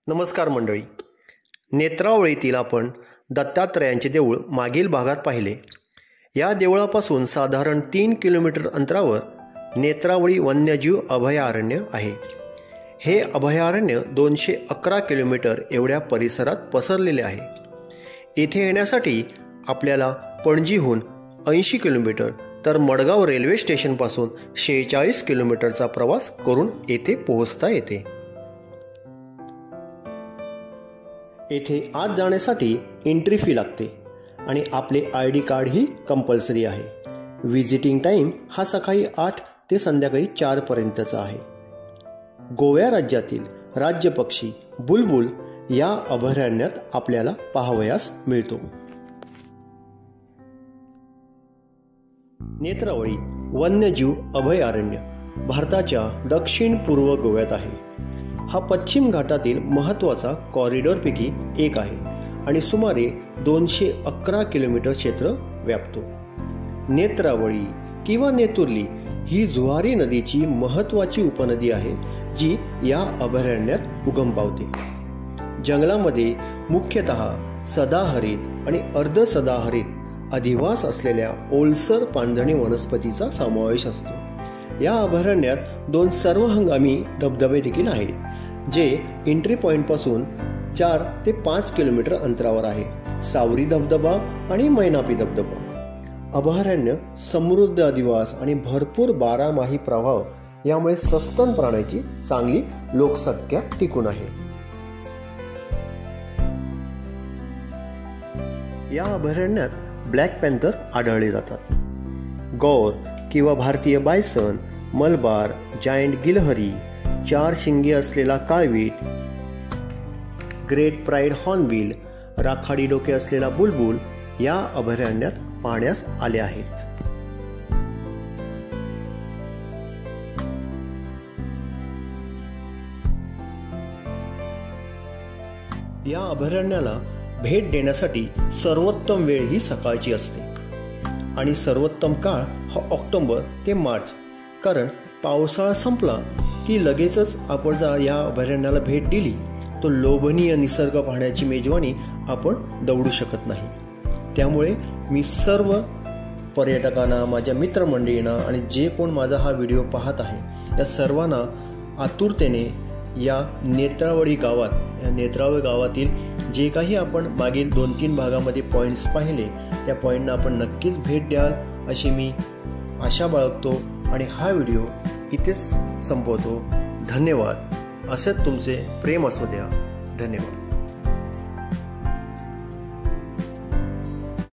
नमस्कार मंडळी, नेत्रावळीतील आपण दत्तात्रयांचे देऊळ मागील भागात पाहिले. या देवळापासून साधारण 3 किलोमीटर अंतरावर नेत्रावळी वन्यजीव अभयारण्य आहे. हे अभयारण्य 211 किलोमीटर एवढ्या परिसरात पसरलेले आहे. येथे येण्यासाठी आपल्याला पणजीहून 80 किलोमीटर तर मडगाव रेल्वे स्टेशनपासून 46 किलोमीटरचा प्रवास करून येथे पोहोचता येते. येथे आत जाण्यासाठी एंट्री फी लागते आणि आपले ID कार्डही कंपल्सरी आहे. व्हिजिटिंग टाईम हा सकाळी 8 ते संध्याकाळी 4 पर्यंतचा आहे. गोवा राज्यातील राज्य पक्षी बुलबुल या अभयारण्यात आपल्याला पाहावयास मिळतो. नेत्रावळी वन्यजीव अभयारण्य भारताच्या दक्षिण पूर्व गोव्यात आहे. हा पश्चिम घाटातील महत्त्वाचा कॉरिडॉरपैकी एक आहे आणि सुमारे 211 किलोमीटर क्षेत्र व्यापतो. नेत्रावळी किंवा नेतुर्ली ही जुआरी नदीची महत्त्वाची उपनदी आहे, जी या अभयारण्यात उगम पावते. जंगलामध्ये मुख्यतः सदाहरित आणि अर्ध सदाहरित अधिवास असलेल्या ओलसर पानझणी वनस्पतीचा समावेश असतो. या अभयारण्यात 2 सर्वहंगामी धबधबे देखील आहेत, जे एंट्री पॉइंटपासून 4 ते 5 किलोमीटर अंतरावर आहे. सावरी धबधबा आणि मैनापी धबधबा. अभयारण्य समृद्ध अधिवास आणि भरपूर बारामाही प्रवाह यामुळे सस्तन प्राण्याची चांगली लोकसंख्या टिकून आहे. या अभयारण्यात ब्लॅक पॅन्थर आढळले जातात. गौर किंवा भारतीय बायसन, मलबार, जायंट गिलहरी, 4 शिंगे असलेला काळवीट, ग्रेट प्राईड हॉर्नबिल, राखाडी डोके असलेला बुलबुल या अभयारण्यात पाहण्यास आले आहेत. या अभयारण्याला भेट देण्यासाठी सर्वोत्तम वेळ ही सकाळची असते आणि सर्वोत्तम काळ हा ऑक्टोबर ते मार्च, कारण पावसाळा संपला की लगेचच आपण जर या अभयारण्याला भेट दिली तो लोभनीय निसर्ग पाहण्याची मेजवानी आपण दवडू शकत नाही. त्यामुळे मी सर्व पर्यटकांना, माझ्या मित्रमंडळींना आणि जे कोण माझा हा व्हिडिओ पाहत आहे या सर्वांना आतुरतेने या नेत्रावळी गावातील जे काही आपण मागील 2-3 भागामध्ये पॉईंट्स पाहिले त्या पॉईंटना आपण नक्कीच भेट द्याल अशी मी आशा बाळगतो आणि हा व्हिडिओ इथेच संपवतो. धन्यवाद. असेच तुमचे प्रेम असू द्या. धन्यवाद.